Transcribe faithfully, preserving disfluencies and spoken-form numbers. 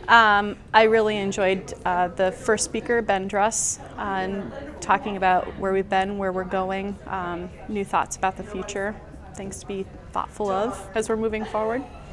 Um, I really enjoyed uh, the first speaker, Ben Druss, uh, and talking about where we've been, where we're going, um, new thoughts about the future, things to be thoughtful of as we're moving forward.